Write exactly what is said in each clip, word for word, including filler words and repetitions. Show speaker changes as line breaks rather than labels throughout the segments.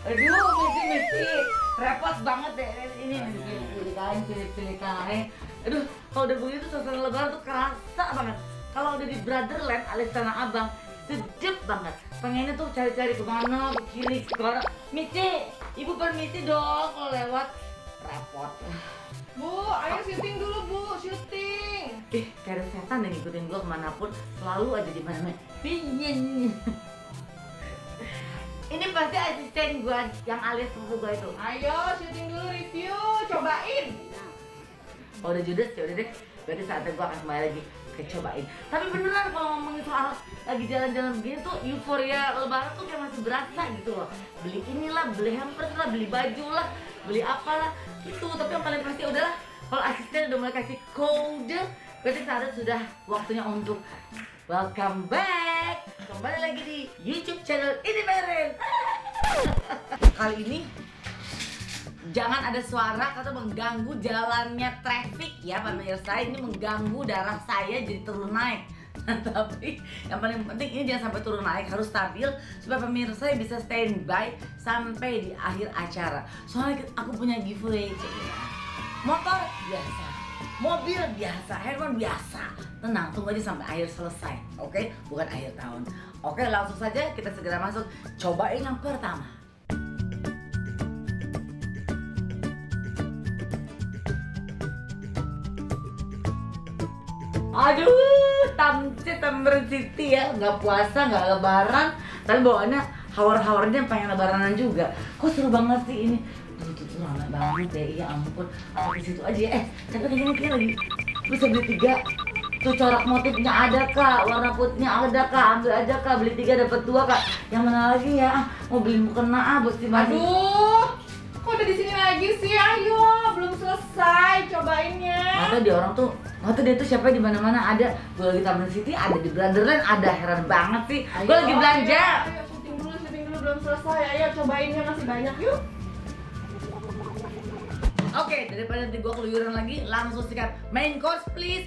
Aduh, mesti mesti repot banget deh ini pilih kain, pilih pilih kain. Aduh, kalau udah begitu suasana lebaran tuh kerasa banget. Kalau udah di Brotherland alias Tanah Abang, sedep banget. Pengennya tuh cari-cari kemana, ke kiri, ke kanan. Misi, ibu permisi dong kalau lewat. Repot.
Bu, ayo syuting dulu bu, syuting.
Eh, kayak ada setan yang ngikutin gua kemanapun, selalu aja di mana-mana. Pingin. Ini pasti asisten gua yang alias sepupu gua itu.
Ayo syuting dulu, review, cobain.
Oh, udah judes ya udah deh. Berarti saatnya gua akan kembali lagi ke cobain. Tapi beneran kalau ngomongin soal lagi jalan-jalan begini tuh euforia lebaran tuh kayak masih berasa gitu loh. Beli inilah, beli hampers lah, beli baju lah, beli apalah gitu. Tapi yang paling pasti udahlah, kalau asisten udah mulai kasih kode, berarti saatnya sudah waktunya untuk welcome back. Kembali lagi di YouTube channel Ini Meren. Kali ini jangan ada suara atau mengganggu jalannya traffic ya pemirsa. Ini mengganggu darah saya jadi turun naik. Tapi yang paling penting ini jangan sampai turun naik, harus stabil supaya pemirsa bisa standby sampai di akhir acara. Soalnya aku punya giveaway, motor biasa, mobil biasa, handphone biasa. Tenang, tunggu aja sampai akhir selesai, oke? Okay? Bukan akhir tahun. Oke, langsung saja kita segera masuk. Cobain yang pertama. Aduh, tamcit Tamrin City ya, nggak puasa, nggak lebaran, tapi bawaannya hawar-hawarnya pengen lebaranan juga. Kok seru banget sih ini? Tuh, tuh, tuh, lama banget deh, ya ampun. Apa di situ aja ya? Eh, tapi kayaknya kayak lagi bisa beli tiga. Tuh corak motifnya ada kak, warna putihnya ada kak, ambil aja kak, beli tiga dapat dua kak. Yang mana lagi ya? Ah, mau beli mukena ah, bos dimana?
Aduh, kok udah di sini lagi sih? Ayo, belum selesai cobainnya.
Mata dia orang tuh, mata dia tuh siapa di mana-mana ada. Gue lagi Tamrin City, ada di Brotherland, ada, heran banget sih. Gue lagi belanja.
Ayo, ayo syuting dulu, syuting dulu belum selesai. Ayo cobainnya masih banyak yuk.
Oke, daripada nanti gue keluyuran lagi, langsung sikat main course please.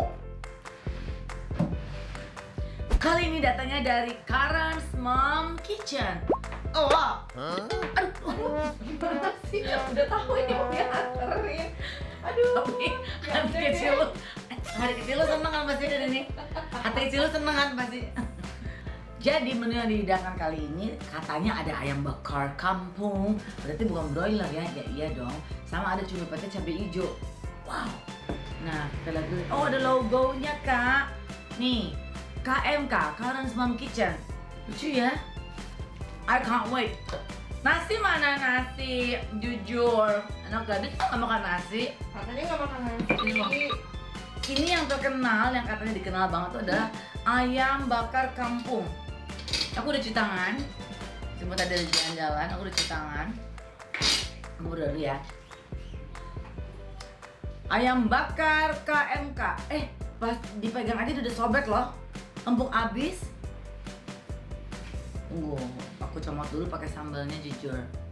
Kali ini datangnya dari Karen's Mom Kitchen. Oh, wow.
Huh? Aduh, aduh, gimana sih? Udah tahu ini mau dianterin. Aduh,
tapi hati kecil lu, hati kecil lu seneng kan pasti dari ini. Hati kecil lu seneng kan pasti. Jadi menu yang dihidangkan kali ini katanya ada ayam bakar kampung. Berarti bukan broiler ya? Ya iya dong. Sama ada cumi pete cabai hijau. Wow. Nah kita lihat dulu. Oh ada logonya kak. Nih K M K, Karen's Mom Kitchen. Lucu ya. I can't wait. Nasi mana nasi? Jujur, anak gadis tuh nggak makan nasi.
Katanya nggak makan nasi.
Ini yang terkenal, yang katanya dikenal banget tuh adalah ayam bakar kampung. Aku udah cuci tangan. Cuma tadi ada jalan-jalan, aku udah cuci tangan. Aku udah dulu ya. Ayam bakar K M K. Eh, pas dipegang aja udah sobek loh. Empuk abis. Tunggu, aku comot dulu pakai sambalnya jujur.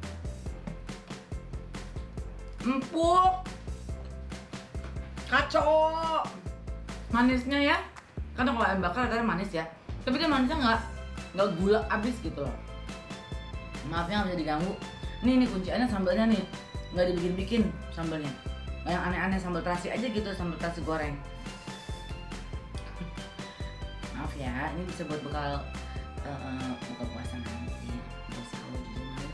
Empuk, kacau, manisnya ya. Karena kalau ayam bakar katanya manis ya, tapi dia manisnya nggak nggak gula abis gitu loh. Maafnya nggak bisa diganggu. Nih nih kunciannya sambalnya nih, nggak dibikin-bikin sambalnya. Yang aneh-aneh sambal terasi aja gitu, sambal terasi goreng. Maaf ya, ini bisa buat bekal uh, buka puasa nanti, buat sahur di rumah.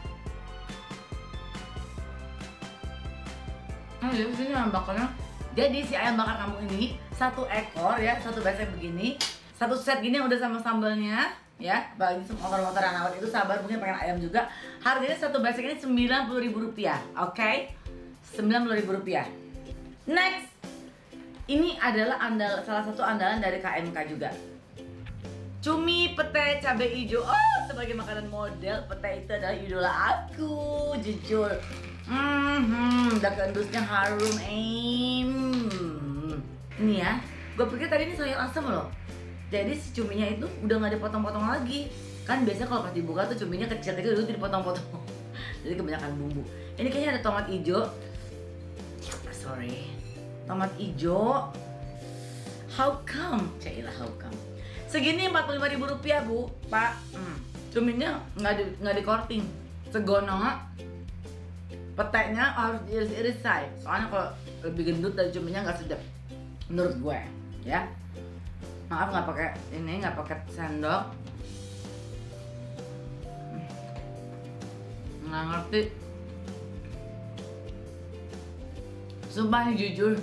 Nah, jadi sini ayam bakarnya. Jadi si ayam bakar kampung ini satu ekor ya, satu besek begini, satu set gini udah sama sambalnya ya. Bagi motor-motor yang awet itu sabar mungkin pengen ayam juga. Harganya satu besek ini sembilan puluh ribu rupiah, oke? Okay? sembilan puluh ribu rupiah. Next, ini adalah andal salah satu andalan dari K M K juga. Cumi pete cabai hijau. Oh, sebagai makanan model, pete itu adalah idola aku, jujur. Hmm, udah kendusnya harum, em. Ini ya, gue pikir tadi ini sayur asam loh. Jadi si cuminya itu udah nggak dipotong-potong lagi. Kan biasanya kalau pas dibuka tuh cuminya kecil-kecil itu dipotong-potong. Jadi kebanyakan bumbu. Ini kayaknya ada tomat hijau. Sorry, tomat hijau. How come? Cailah how come? Segini empat puluh lima ribu rupiah bu, pak. Hmm. Cuminya nggak di nggak di korting. segono, peteknya harus diiris-iris say. Soalnya kalau lebih gendut dan cuminya nggak sedap menurut gue, ya. Maaf nggak pakai ini, nggak pakai sendok. Nggak ngerti. Sumpah nih jujur.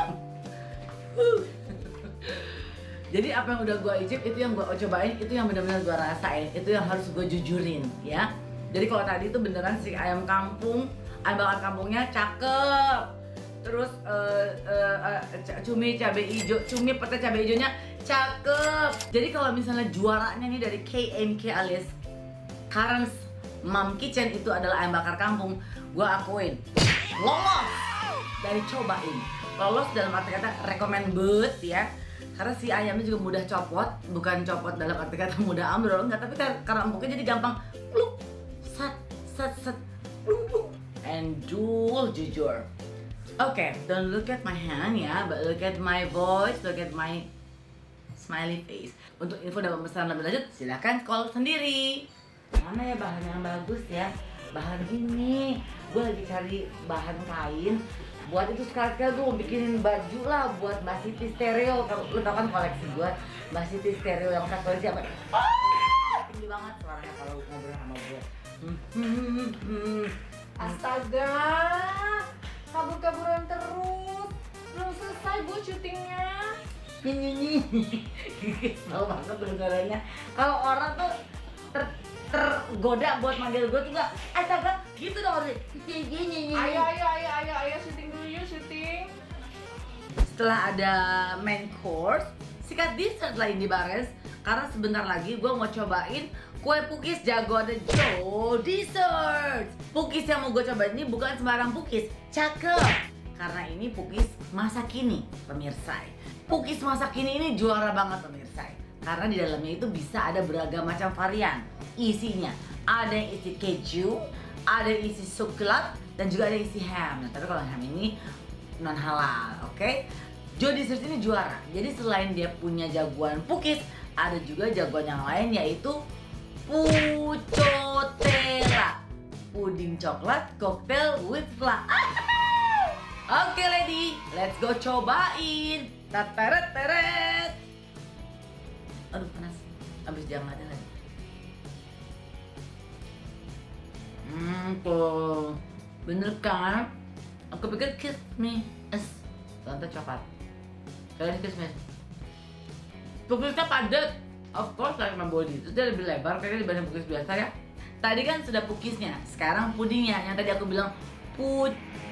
Jadi apa yang udah gue icip itu yang gue cobain, itu yang benar-benar gue rasain, itu yang harus gue jujurin, ya. Jadi kalau tadi itu beneran si ayam kampung, ayam bakar kampungnya cakep. Terus uh, uh, uh, cumi cabai hijau, cumi pete cabai hijaunya cakep. Jadi kalau misalnya juaranya nih dari K M K alias Karen's Mom Kitchen itu adalah ayam bakar kampung, gue akuin lolos dari cobain. Lolos dalam arti kata recommended ya. Karena si ayamnya juga mudah copot, bukan copot dalam arti kata mudah ambil, enggak, tapi karena empuknya jadi gampang pluk, sat, sat, sat, pluk, pluk, endul jujur. Oke, okay, don't look at my hand ya, but look at my voice, look at my smiley face. Untuk info dan pemesanan lebih lanjut, silahkan call sendiri. Mana ya bahan yang bagus ya? Bahan ini, gue lagi cari bahan kain. Buat itu sekali-sekali gue mau bikinin baju lah buat Mbak Siti Stereo. Kalau lu tau kan koleksi gue Mbak Siti Stereo yang frekuensi apa? Ah, tinggi banget suaranya kalau ngobrol sama gue. Hmm, hmm, hmm.
Astaga, kabur-kaburan terus. Belum selesai bu syutingnya.
Nyi Tahu banget dengarannya. Kalau orang tuh ter tergoda buat manggil gue tuh gak, astaga gitu dong harusnya.
Ayo ayo ayo ayo ayo syuting dulu yuk syuting.
Setelah ada main course, sikat dessert lah ini Bares. Karena sebentar lagi gue mau cobain kue pukis jagoan Joe Dessert. Pukis yang mau gue cobain ini bukan sembarang pukis, cakep. Karena ini pukis masa kini pemirsa. Pukis masa kini ini juara banget pemirsa. Karena di dalamnya itu bisa ada beragam macam varian isinya. Ada yang isi keju, ada yang isi coklat, dan juga ada yang isi ham. Nah, tapi kalau ham ini non halal, oke? Okay? Joe Dessert ini juara. Jadi selain dia punya jagoan pukis, ada juga jagoan yang lain yaitu Pucotella, puding coklat cocktail with flan. Oke, okay, lady, let's go cobain. Tateret teret. Aduh panas, abis jangan ada lagi. Hmm, tuh bener kan? Aku pikir kiss me, es, tante coklat. Kalian kiss me. Pukisnya padat, of course like my body. Terus dia lebih lebar kayaknya dibanding pukis biasa ya. Tadi kan sudah pukisnya, sekarang pudingnya. Yang tadi aku bilang pu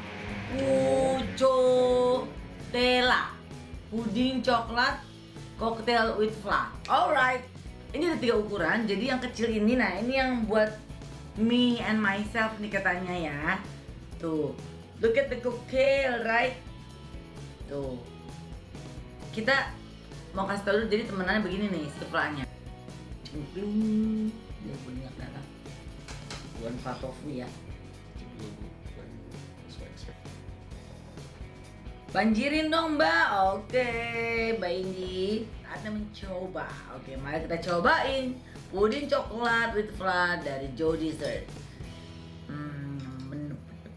Pucotella, puding coklat cocktail with flan. Alright, ini ada tiga ukuran. Jadi yang kecil ini, nah ini yang buat me and myself nih katanya ya. Tuh, look at the cocktail, right? Tuh, kita mau kasih tau dulu. Jadi temenannya begini nih, setelahnya. Cengkling, dia punya kelihatan. One part of me ya. Banjirin dong mbak. Oke, Mbak Indi ada mencoba. Oke, mari kita cobain puding coklat with flan dari Joe Dessert. Hmm, menu.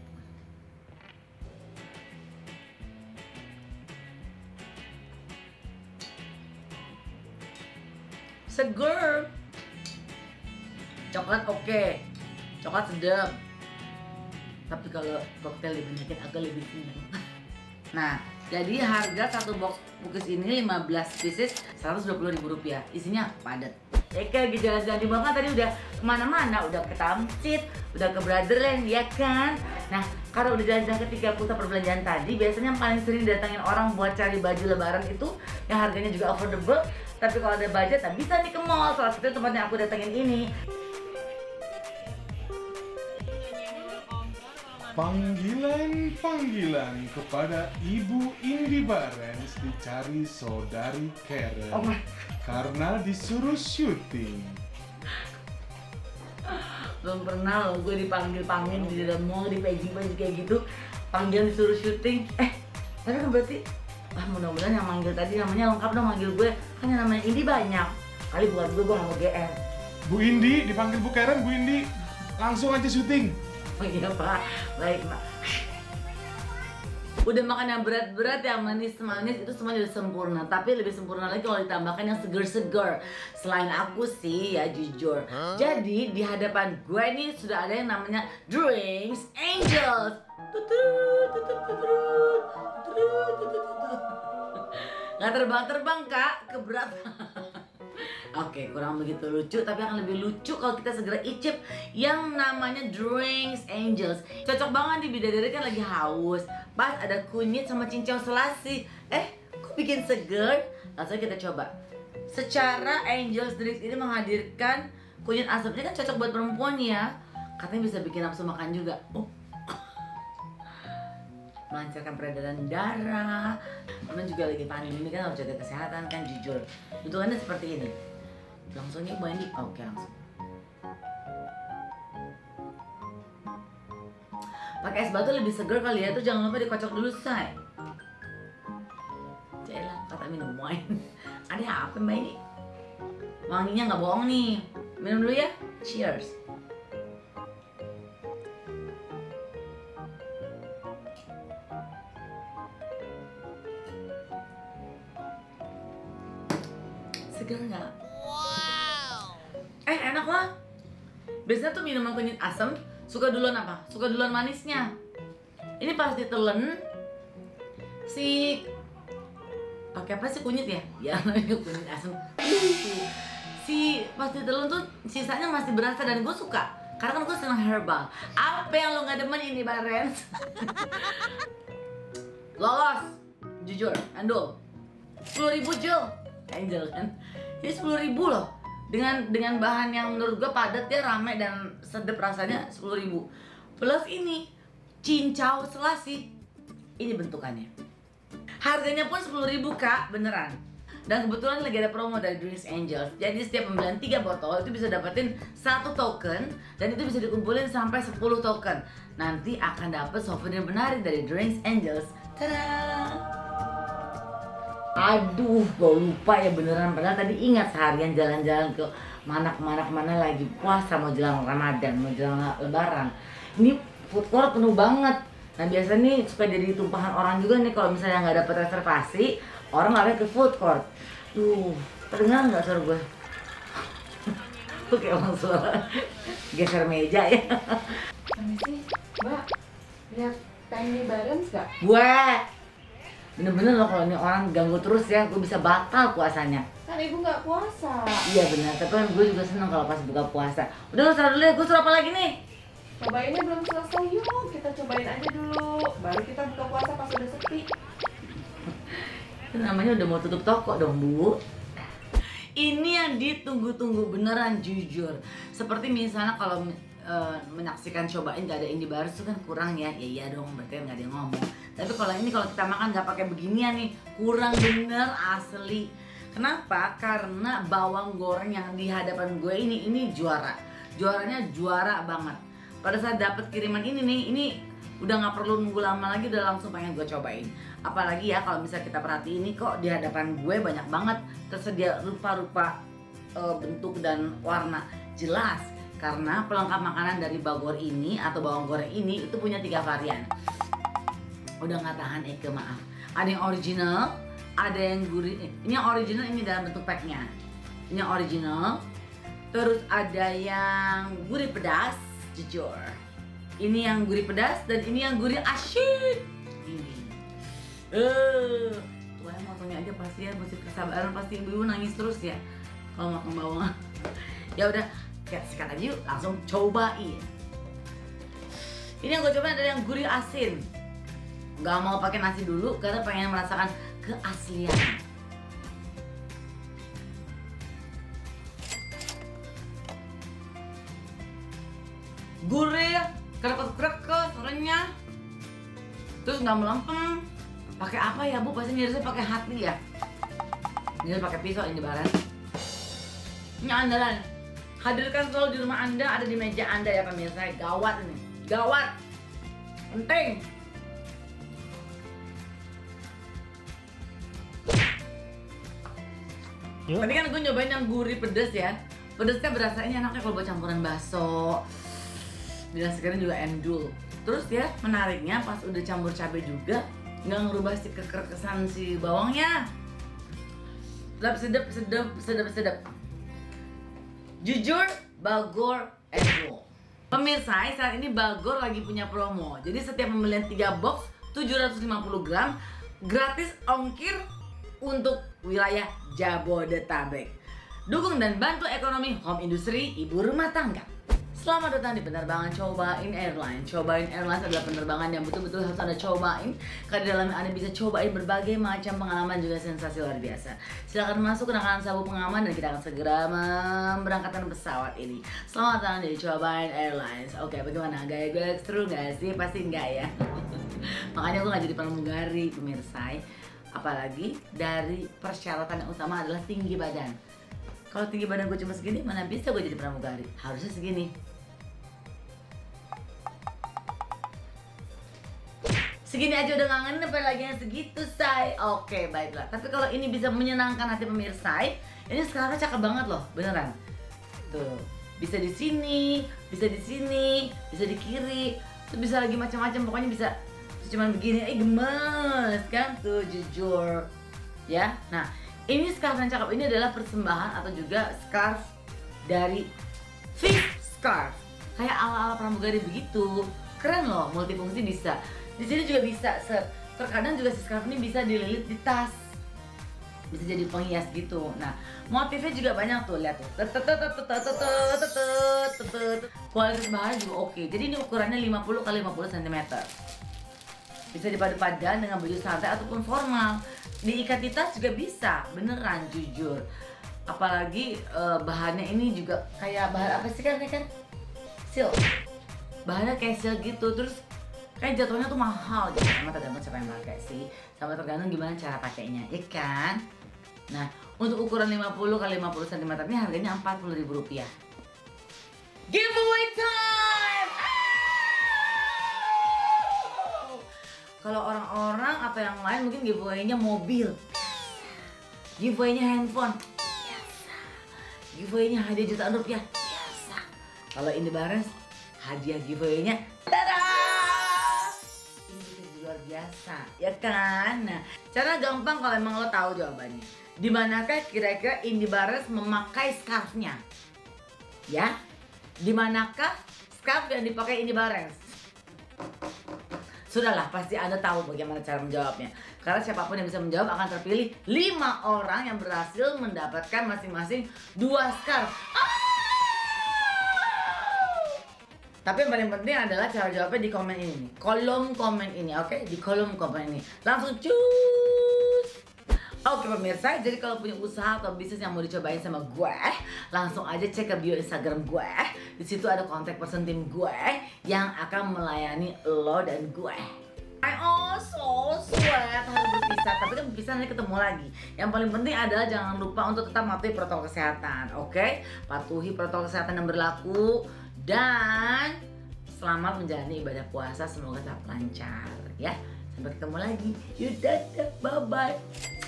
Seger. Coklat oke, coklat sedap. Tapi kalau koktail dibanyakin agak lebih kenyang. Nah, jadi harga satu box pukis ini lima belas pieces seratus dua puluh ribu rupiah. Isinya padat. Ya kan, jalan-jalan di bawah tadi udah kemana-mana, udah ke Tamsit, udah ke Brotherland, ya kan? Nah, kalau udah jalan-jalan ke tiga pusat perbelanjaan tadi, biasanya yang paling sering didatangin orang buat cari baju lebaran itu yang harganya juga affordable. Tapi kalau ada budget, tak bisa nih ke mall. Salah satu tempat yang aku datengin ini.
Panggilan-panggilan kepada Ibu Indi Barens dicari saudari Karen oh karena disuruh syuting.
Belum pernah loh gue dipanggil-panggil di dalam mall, di pagi-pagi kayak gitu, panggilan disuruh syuting. Eh, tapi kan berarti, ah mudah-mudahan yang manggil tadi namanya lengkap dong, manggil gue kan yang namanya Indi banyak. Kali buat gue, gue gak mau G R.
Bu Indi, dipanggil Bu Karen, Bu Indi. langsung aja syuting.
Oh iya Pak, baik Pak. Udah makan yang berat-berat, yang manis-manis itu semuanya udah sempurna. Tapi lebih sempurna lagi kalau ditambahkan yang seger-seger. Selain aku sih ya jujur. Huh? Jadi di hadapan gue ini sudah ada yang namanya Drinks Angels. Nggak terbang-terbang Kak, keberatan. Oke, kurang begitu lucu, tapi akan lebih lucu kalau kita segera icip yang namanya Drinks Angels. Cocok banget di bidadari kan lagi haus. Pas ada kunyit sama cincau selasi. Eh, kok bikin seger? Langsung kita coba. Secara Angels Drinks ini menghadirkan kunyit asam. Ini kan cocok buat perempuan ya. Katanya bisa bikin nafsu makan juga. Oh. Melancarkan peredaran darah. Karena juga lagi pandemi kan harus jaga kesehatan kan, jujur. Bentukannya seperti ini. Langsung nih Bu Andi. Oh, oke langsung. Pakai es batu lebih seger kali ya, tuh jangan lupa dikocok dulu say. Cailah kata minum wine. Ada apa Mbak ini? Wanginya nggak bohong nih. Minum dulu ya. Cheers. Segar nggak? Wow. Eh enak lah. Biasanya tuh minuman kunyit asam suka duluan apa? Suka duluan manisnya. Ini pas ditelen si pakai apa sih kunyit ya? Ya kunyit asam. Si pas ditelen tuh sisanya masih berasa dan gue suka. Karena kan gue senang herbal. Apa yang lo nggak demen ini Barens? Lolos, jujur, Andul. Sepuluh ribu Jul, Angel kan? Ini sepuluh ribu loh. Dengan dengan bahan yang menurut gue padat ya, rame dan sedap rasanya sepuluh ribu. Plus ini cincau selasi. Ini bentukannya. Harganya pun sepuluh ribu Kak, beneran. Dan kebetulan lagi ada promo dari Drinks Angels. Jadi setiap pembelian tiga botol itu bisa dapetin satu token. Dan itu bisa dikumpulin sampai sepuluh token. Nanti akan dapet souvenir menarik dari Drinks Angels. Tada! Aduh, gue lupa ya beneran. Padahal tadi ingat seharian jalan-jalan ke mana-mana mana lagi puasa, mau jelang Ramadan, mau jelang Lebaran. Ini food court penuh banget. Nah biasanya nih supaya jadi tumpahan orang juga nih kalau misalnya nggak dapet reservasi, orang lari ke food court. Tuh, terdengar nggak suara gue? Tuh kayak orang suara geser meja ya.
Permisi, Mbak. Lihat Tiny Barens nggak?
Gue bener-bener loh kalau ini orang ganggu terus ya, gue bisa batal puasanya.
Kan ibu nggak puasa.
Iya benar, tapi kan gue juga seneng kalau pas buka puasa. Udah lo taruh dulu ya, gue suruh apa lagi nih?
Cobainnya belum selesai, yuk kita cobain aja dulu. Baru kita buka puasa pas udah sepi.
Itu namanya udah mau tutup toko dong Bu. Ini yang ditunggu-tunggu beneran jujur. Seperti misalnya kalau uh, menyaksikan cobain gak ada Indie Barens itu kan kurang ya. Ya iya dong, berarti kan gak ada yang ngomong. Tapi kalau ini kalau kita makan gak pakai beginian nih, kurang bener asli. Kenapa? Karena bawang goreng yang di hadapan gue ini ini juara. Juaranya juara banget. Pada saat dapet kiriman ini nih, ini udah nggak perlu nunggu lama lagi, udah langsung pengen gue cobain. Apalagi ya kalau bisa kita perhatiin ini kok di hadapan gue banyak banget tersedia rupa-rupa e, bentuk dan warna. Jelas karena pelengkap makanan dari bagor ini atau bawang goreng ini itu punya tiga varian. Udah nggak tahan Eke, maaf. Ada yang original, ada yang gurih. Ini yang original, ini dalam bentuk packnya. Ini yang original. Terus ada yang gurih pedas, jujur. Ini yang gurih pedas dan ini yang gurih asyik. Ini. Eh, tuh motongnya aja pasti ya, mesti kesabaran, pasti ibu-ibu nangis terus ya kalau makan bawang. Ya udah, kayak sikat aja yuk, langsung cobain. Ini yang gue cobain adalah yang gurih asin. Gak mau pakai nasi dulu karena pengen merasakan keaslian. Gurih, kreket-kreket sorenya. Terus nggak melempem. Pakai apa ya Bu? Pasti ngirisnya pakai hati ya. Ini pakai pisau ini Barens. Ini andalan. Hadirkan selalu di rumah Anda, ada di meja Anda ya pemirsa. Gawat ini, gawat, penting. Yuk. Tadi kan gue nyobain yang gurih pedes ya. Pedesnya berasa ini enaknya kalau buat campuran bakso. Dinasikannya juga endul. Terus ya menariknya pas udah campur cabai juga nggak ngerubah si kekerkesan si bawangnya. Sedap, sedap, sedap, sedap, sedap. Jujur, Bagor endul. Pemirsa, saat ini Bagor lagi punya promo. Jadi setiap pembelian tiga box tujuh ratus lima puluh gram gratis ongkir untuk wilayah Jabodetabek. Dukung dan bantu ekonomi home industry ibu rumah tangga. Selamat datang di penerbangan Cobain Airlines. Cobain Airlines adalah penerbangan yang betul-betul harus Anda cobain, karena di dalamnya Anda bisa cobain berbagai macam pengalaman juga sensasi luar biasa. Silakan masuk, kenakan sabuk pengaman, dan kita akan segera memberangkatkan pesawat ini. Selamat datang di Cobain Airlines. Oke, bagaimana? Gaya gue seru gak sih? Pasti enggak ya. Makanya gue gak jadi pramugari, pemirsa. Apalagi dari persyaratan yang utama adalah tinggi badan. Kalau tinggi badan gue cuma segini, mana bisa gue jadi pramugari? Harusnya segini. Segini aja udah ngangenin, apalagi yang segitu, say. Oke, baiklah. Tapi kalau ini bisa menyenangkan hati pemirsa, ini sekarang cakep banget loh, beneran. Tuh, bisa di sini, bisa di sini, bisa di kiri, tuh bisa lagi macam-macam. Pokoknya bisa cuman begini, eh gemes kan? Tuh jujur, ya. Nah, ini scarf yang cakep ini adalah persembahan atau juga scarf dari Fish Scarf. Kayak ala-ala pramugari begitu. Keren loh, multifungsi bisa. Di sini juga bisa, terkadang juga si scarf ini bisa dililit di tas, bisa jadi penghias gitu. Nah, motifnya juga banyak tuh, lihat tuh. Kualitas bahannya juga oke. Jadi ini ukurannya lima puluh kali lima puluh sentimeter. Bisa dipadu-padan dengan baju santai ataupun formal. Diikat di tas juga bisa, beneran jujur. Apalagi uh, bahannya ini juga kayak bahan apa sih kan, kan? Silk. Bahannya kayak silk gitu, terus kayak jatuhnya tuh mahal gitu. Sama tergantung siapa yang pakai sih, sama tergantung gimana cara pakainya, ya kan? Nah, untuk ukuran lima puluh kali lima puluh sentimeter ini harganya empat puluh ribu rupiah. Giveaway time! Kalau orang-orang atau yang lain mungkin giveaway-nya mobil, giveaway-nya handphone, biasa. Giveaway-nya hadiah jutaan rupiah, biasa. Kalau Indy Barens, hadiah giveaway-nya, tada! Ini bisa luar biasa, ya kan? Nah, cara gampang kalau emang lo tahu jawabannya. Dimanakah kira-kira Indy Barens memakai scarf-nya? Ya? Dimanakah scarf yang dipakai Indy Barens? Sudahlah, pasti Anda tahu bagaimana cara menjawabnya. Karena siapapun yang bisa menjawab akan terpilih lima orang yang berhasil mendapatkan masing-masing dua scarf. Ah! Tapi yang paling penting adalah cara jawabnya di komen ini, kolom komen ini, oke? Okay? Di kolom komen ini. Langsung cus! Oke pemirsa, jadi kalau punya usaha atau bisnis yang mau dicobain sama gue, langsung aja cek ke bio Instagram gue. Di situ ada kontak person tim gue yang akan melayani lo dan gue. I oh so sweat, harus berpisah, tapi kan berpisah nanti ketemu lagi. Yang paling penting adalah jangan lupa untuk tetap mematuhi protokol kesehatan, oke? Okay? Patuhi protokol kesehatan yang berlaku dan selamat menjalani ibadah puasa, semoga tetap lancar ya. Sampai ketemu lagi. Yuk, dadah, bye bye.